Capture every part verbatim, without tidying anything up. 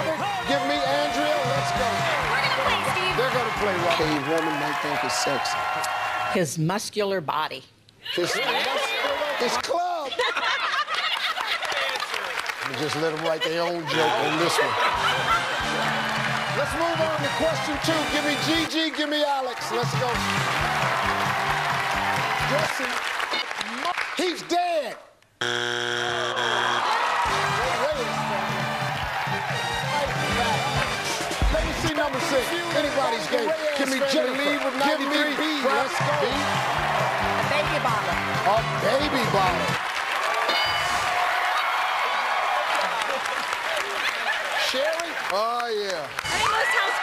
Give me Andrea. Let's go. We're gonna play, Steve. They're gonna play right. A woman might think it's sexy. His muscular body. His, his club. Just let them write their own joke on this one. Let's move on to question two. Give me Gigi, give me Alex. Let's go. Dressing. He's dead. Let me see number six. Anybody's game. Give me Jennifer. Give me B. Let's go. A baby bottle. A baby bottle. Sherry? Oh, yeah. Amos House.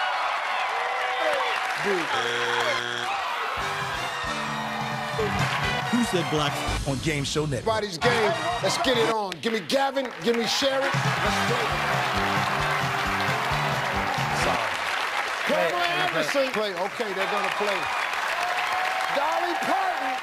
Who said blacks on Game Show Network? Everybody's game. Let's get it on. Give me Gavin. Give me Sherry. Let's play. Sorry. Pamela Anderson. Play. Okay, they're going to play. Dolly Parton.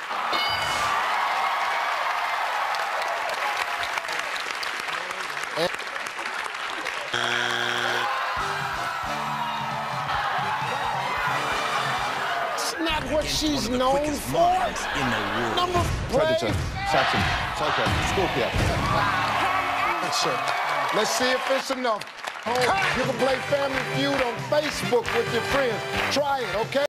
Not what she's known for. In the world. Number Predator, Saturn, Psycho, Scorpio. Sure. Let's see if it's enough. Oh, you can play Family Feud on Facebook with your friends. Try it, okay?